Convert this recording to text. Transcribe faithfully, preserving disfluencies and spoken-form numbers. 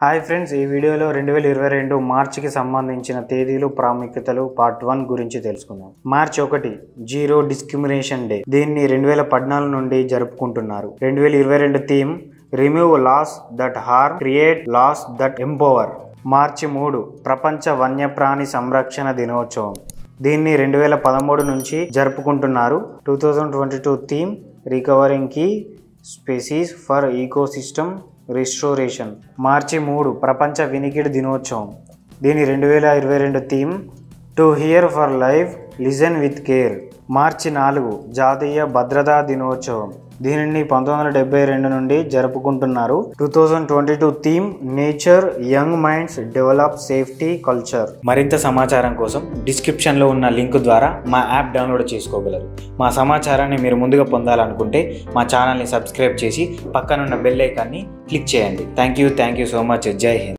Hi friends, ఈ వీడియోలో రెండు వేల ఇరవై రెండు మార్చికి సంబంధించిన తేదీలు ప్రాముఖ్యతలు పార్ట్ వన్ గురించి తెలుసుకుందాం. మార్చి ఒకటి జీరో డిస్క్రిమినేషన్ డే. దీన్ని రెండు వేల పద్నాలుగు నుండి జరుపుకుంటున్నారు. రెండు వేల ఇరవై రెండు theme remove laws that harm, create laws that empower. మార్చి మూడు ప్రపంచ వన్యప్రాణి సంరక్షణ దినోత్సవం. దీన్ని రెండు వేల పదమూడు నుంచి జరుపుకుంటున్నారు. Two thousand twenty two theme recovering key species for ecosystem restoration. మార్చి మూడు ప్రపంచ వినికిడి దినోత్సవం. దీని రెండు వేల ఇరవై రెండు theme to hear for life, listen with care. మార్చి నాలుగు జాతీయ భద్రతా దినోత్సవం. దీనిని పంతొమ్మిది వందల డెబ్బై రెండు నుండి జరుపుకుంటున్నారు. Two thousand twenty two theme nature young minds develop safety culture. మరింత సమాచారం కోసం డిస్క్రిప్షన్లో ఉన్న లింక్ ద్వారా మా యాప్ డౌన్లోడ్ చేసుకోగలరు. మా సమాచారాన్ని మీరు ముందుగా పొందాలనుకుంటే మా ఛానల్ని సబ్స్క్రైబ్ చేసి పక్కనున్న బెల్ ఐకాన్ని క్లిక్ చేయండి. Thank you thank you so much. జై హింద్.